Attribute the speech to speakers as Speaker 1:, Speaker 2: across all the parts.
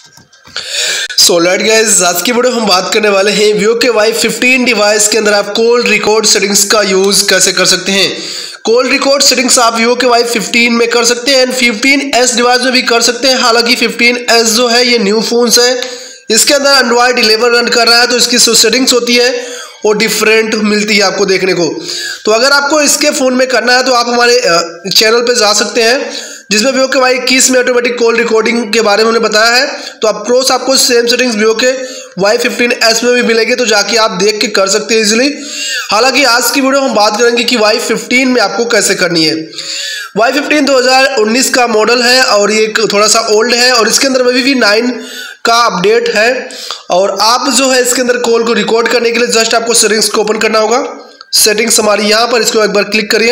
Speaker 1: So let guys, आज की video हम बात करने वाले हैं Vivo के Y15 डिवाइस के अंदर आप कॉल रिकॉर्ड सेटिंग्स का यूज कैसे कर सकते हैं। कॉल रिकॉर्ड सेटिंग्स आप Vivo के Y15 में कर सकते हैं एंड 15S डिवाइस में भी कर सकते हैं। हालांकि 15S जो है ये न्यू फोन्स है, इसके अंदर Android 11 रन कर रहा है, तो इसकी जो सेटिंग्स होती है वो डिफरेंट मिलती है आपको देखने को। तो अगर आपको इसके फ़ोन में करना है तो आप हमारे चैनल पे जा सकते हैं, जिसमें Vivo के Y21 में ऑटोमेटिक कॉल रिकॉर्डिंग के बारे में उन्होंने बताया है। तो आप प्रोस आपको सेम सेटिंग्स Vivo के Y15S में भी मिलेंगे, तो जाके आप देख के कर सकते हैं इजीली। हालांकि आज की वीडियो हम बात करेंगे कि Y15 में आपको कैसे करनी है। Y15 2019 का मॉडल है और ये थोड़ा सा ओल्ड है और इसके अंदर V9 का अपडेट है। और आप जो है इसके अंदर कॉल को रिकॉर्ड करने के लिए जस्ट आपको सेटिंग्स को ओपन करना होगा। सेटिंग्स हमारी यहाँ पर, इसको एक बार क्लिक करिए।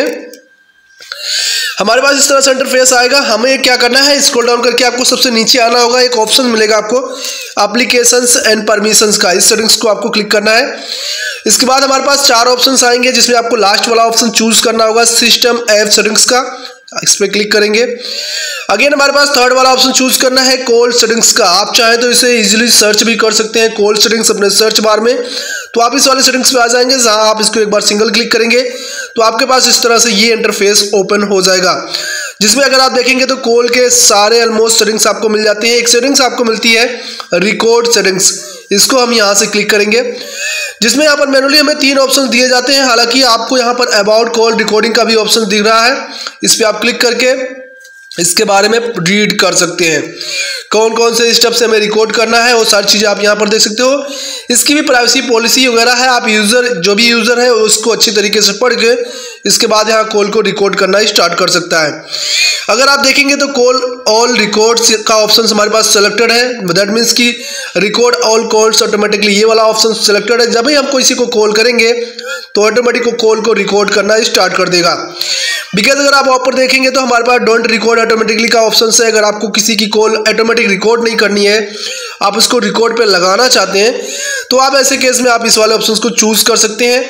Speaker 1: हमारे पास इस तरह से इंटरफेस आएगा। हमें क्या करना है, स्क्रॉल डाउन करके आपको सबसे नीचे आना होगा। एक ऑप्शन मिलेगा आपको एप्लीकेशंस एंड परमिशंस का, इस सेटिंग्स को आपको क्लिक करना है। इसके बाद हमारे पास 4 ऑप्शंस आएंगे, जिसमें आपको लास्ट वाला ऑप्शन चूज करना होगा सिस्टम ऐप सेटिंग्स का, इस पर क्लिक करेंगे। अगेन हमारे पास 3rd वाला ऑप्शन चूज करना है कॉल सेटिंग्स का। आप चाहें तो इसे इजीली सर्च भी कर सकते हैं कॉल सेटिंग्स अपने सर्च बार में। तो आप इस वाले सेटिंग्स पे आ जाएंगे, जहां आप इसको एक बार सिंगल क्लिक करेंगे तो आपके पास इस तरह से ये इंटरफेस ओपन हो जाएगा, जिसमें अगर आप देखेंगे तो कॉल के सारे ऑलमोस्ट सेटिंग्स आपको मिल जाती है। एक सेटिंग्स आपको मिलती है रिकॉर्ड सेटिंग्स, इसको हम यहाँ से क्लिक करेंगे, जिसमें यहाँ पर मैनुअली हमें 3 ऑप्शन दिए जाते हैं। हालांकि आपको यहाँ पर अबाउट कॉल रिकॉर्डिंग का भी ऑप्शन दिख रहा है, इस पर आप क्लिक करके इसके बारे में रीड कर सकते हैं। कौन कौन से स्टेप से हमें रिकॉर्ड करना है वो सारी चीज़ें आप यहाँ पर देख सकते हो। इसकी भी प्राइवेसी पॉलिसी वगैरह है, आप जो भी यूज़र है उसको अच्छी तरीके से पढ़ के इसके बाद यहाँ कॉल को रिकॉर्ड करना स्टार्ट कर सकता है। अगर आप देखेंगे तो कॉल ऑल रिकॉर्ड्स का ऑप्शन हमारे पास सेलेक्टेड है, दैट मीन्स कि रिकॉर्ड ऑल कॉल्स ऑटोमेटिकली, ये वाला ऑप्शन सेलेक्टेड है। जब भी हम किसी को कॉल करेंगे तो ऑटोमेटिक कॉल को रिकॉर्ड करना स्टार्ट कर देगा। बिकॉज अगर आप ऊपर देखेंगे तो हमारे पास डोंट रिकॉर्ड ऑटोमेटिकली का ऑप्शन है। अगर आपको किसी की कॉल ऑटोमेटिक रिकॉर्ड नहीं करनी है, आप उसको रिकॉर्ड पे लगाना चाहते हैं, तो आप ऐसे केस में आप इस वाले ऑप्शन को चूज कर सकते हैं।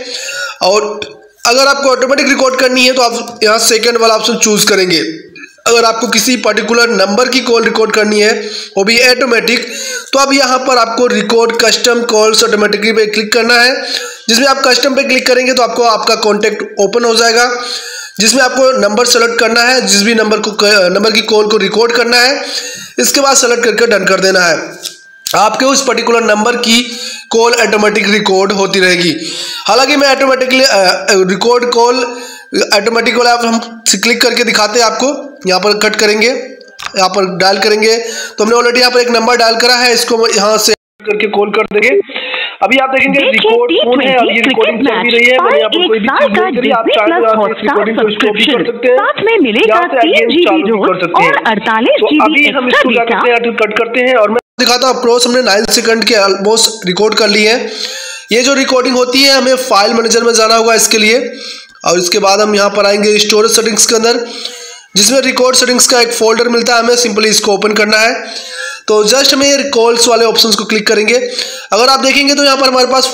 Speaker 1: और अगर आपको ऑटोमेटिक रिकॉर्ड करनी है तो आप यहाँ 2nd वाला ऑप्शन चूज करेंगे। अगर आपको किसी पर्टिकुलर नंबर की कॉल रिकॉर्ड करनी है, वो भी ऑटोमेटिक, तो अब यहाँ पर आपको रिकॉर्ड कस्टम कॉल्स ऑटोमेटिकली पे क्लिक करना है। जिसमें आप कस्टम पे क्लिक करेंगे तो आपको आपका कॉन्टैक्ट ओपन हो जाएगा, जिसमें आपको नंबर सेलेक्ट करना है, जिस भी नंबर की कॉल को रिकॉर्ड करना है। इसके बाद सेलेक्ट करके डन कर देना है। आपके उस पर्टिकुलर नंबर की कॉल ऑटोमेटिक रिकॉर्ड होती रहेगी। हालांकि मैं ऑटोमेटिकली रिकॉर्ड कॉल ऑटोमेटिक वाला हम क्लिक करके दिखाते हैं आपको। यहाँ पर कट करेंगे, यहाँ पर डायल करेंगे, तो हमने ऑलरेडी यहाँ पर एक नंबर डायल करा है, इसको यहाँ से करके कॉल कर देंगे। अभी आप देखेंगे रिकॉर्ड फोन है, अब ये रिकॉर्डिंग चल भी रही है। मैंने यहाँ पर कोई भी चीज नहीं करी, आप चाहें तो इस रिकॉर्डिंग को स्टॉप भी कर सकते हैं, साथ में मिलेगा 3 GB रोज और 48 GB। अभी हम इसको क्या करते हैं, कट करते हैं और मैं दिखाता हूँ। अप्रोच हमने 9 सेकंड के ऑलमोस्ट रिकॉर्ड कर ली है। ये जो रिकॉर्डिंग होती है, हमें फाइल मैनेजर में जाना होगा इसके लिए, और इसके बाद हम यहाँ पर आएंगे स्टोरेज सेटिंग्स के अंदर, जिसमें रिकॉर्ड सेटिंग्स का एक फोल्डर मिलता है। हमें सिंपली इसको ओपन करना है, तो जस्ट हमें ये कॉल्स वाले ऑप्शंस को क्लिक करेंगे। अगर आप देखेंगे तो यहाँ पर हमारे पास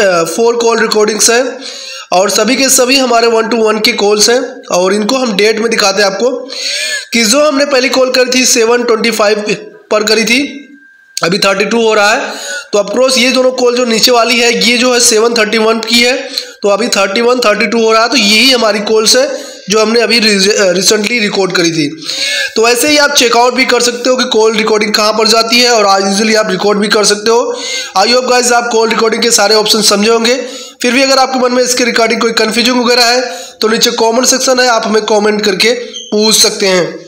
Speaker 1: 4 कॉल रिकॉर्डिंग्स हैं और सभी के सभी हमारे 1 to 1 के कॉल्स हैं। और इनको हम डेट में दिखाते हैं आपको कि जो हमने पहली कॉल करी थी 7:25 पर करी थी, अभी 32 हो रहा है। तो अप्रोच ये दोनों कॉल जो नीचे वाली है, ये जो है 7:31 की है, तो अभी 32 हो रहा है। तो यही हमारी कॉल्स है जो हमने अभी रिसेंटली रिकॉर्ड करी थी। तो ऐसे ही आप चेकआउट भी कर सकते हो कि कॉल रिकॉर्डिंग कहाँ पर जाती है, और इजीली आप रिकॉर्ड भी कर सकते हो। आई होप गाइस आप कॉल रिकॉर्डिंग के सारे ऑप्शन समझे होंगे। फिर भी अगर आपके मन में इसके रिगार्डिंग कोई कंफ्यूजन वगैरह है तो नीचे कमेंट सेक्शन है, आप हमें कमेंट करके पूछ सकते हैं।